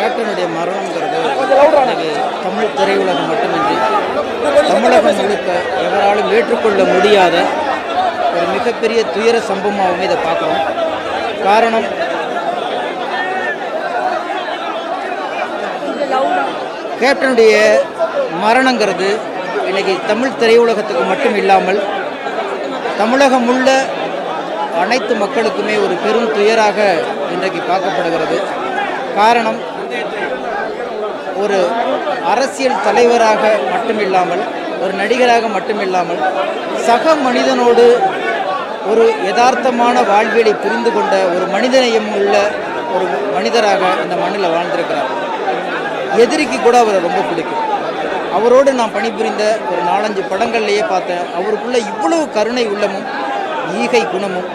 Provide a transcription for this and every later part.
கேப்டனுடைய மரணம்ங்கிறது எனக்கு தமிழ் திரையுலகம் மட்டுமின்றி தமிழகம் முழுக்க எவராலும் ஏற்றுக்கொள்ள முடியாத ஒரு மிகப்பெரிய துயர சம்பவமாகவே இதை பார்க்குறோம். காரணம், கேப்டனுடைய மரணங்கிறது இன்றைக்கி தமிழ் திரையுலகத்துக்கு மட்டும் இல்லாமல் தமிழகம் உள்ள அனைத்து மக்களுக்குமே ஒரு பெரும் துயராக இன்றைக்கு பார்க்கப்படுகிறது. காரணம், ஒரு அரசியல் தலைவராக மட்டுமில்லாமல், ஒரு நடிகராக மட்டுமில்லாமல், சக மனிதனோடு ஒரு யதார்த்தமான வாழ்வியலை புரிந்து கொண்ட ஒரு மனிதநேயம் உள்ள ஒரு மனிதராக இந்த மண்ணில் வாழ்ந்திருக்கிறார். எதிரிக்கு கூட அவரை ரொம்ப பிடிக்கும். அவரோடு நான் பணிபுரிந்த ஒரு 4-5 படங்கள்லேயே பார்த்தேன். அவருக்குள்ள இவ்வளவு கருணை உள்ளமும் ஈகை குணமும்,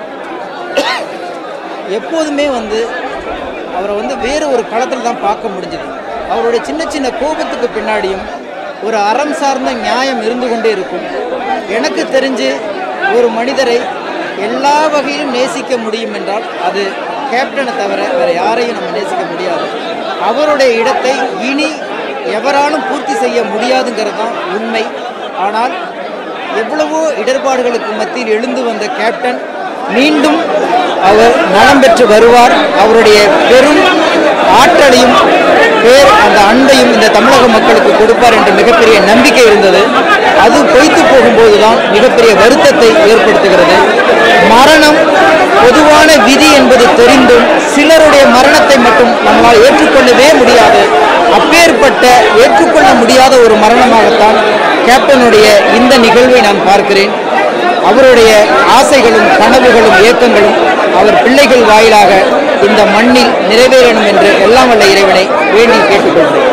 எப்போதுமே அவரை வேறு ஒரு களத்தில் தான் பார்க்க முடிஞ்சது. அவருடைய சின்ன சின்ன கோபத்துக்கு பின்னாடியும் ஒரு அறம் சார்ந்த நியாயம் இருந்து கொண்டே இருக்கும். எனக்கு தெரிஞ்சு ஒரு மனிதரை எல்லா வகையிலும் நேசிக்க முடியும் என்றால் அது கேப்டனை தவிர வேறு யாரையும் நம்ம நேசிக்க முடியாது. அவருடைய இடத்தை இனி எவராலும் பூர்த்தி செய்ய முடியாதுங்கிறது தான் உண்மை. ஆனால் எவ்வளவோ இடர்பாடுகளுக்கு மத்தியில் எழுந்து வந்த கேப்டன் மீண்டும் அவர் நலம் பெற்று வருவார். அவருடைய பெரும் ஆற்றலையும் அந்த அன்பையும் இந்த தமிழக மக்களுக்கு கொடுப்பார் என்ற மிகப்பெரிய நம்பிக்கை இருந்தது. அது பொய்த்து போகும்போது தான் மிகப்பெரிய வருத்தத்தை ஏற்படுத்துகிறது. மரணம் பொதுவான விதி என்பது தெரிந்தும் சிலருடைய மரணத்தை மட்டும் நம்மளால் ஏற்றுக்கொள்ளவே முடியாது. அப்பேற்பட்ட ஏற்றுக்கொள்ள முடியாத ஒரு மரணமாகத்தான் கேப்டனுடைய இந்த நிகழ்வை நான் பார்க்கிறேன். அவருடைய ஆசைகளும் கனவுகளும் ஏக்கங்களும் அவர் பிள்ளைகள் வாயிலாக இந்த மண்ணில் நிறைவேறணும் என்று எல்லாம் வல்ல இறைவனை வேண்டி கேட்டுக்கொள்கிறேன்.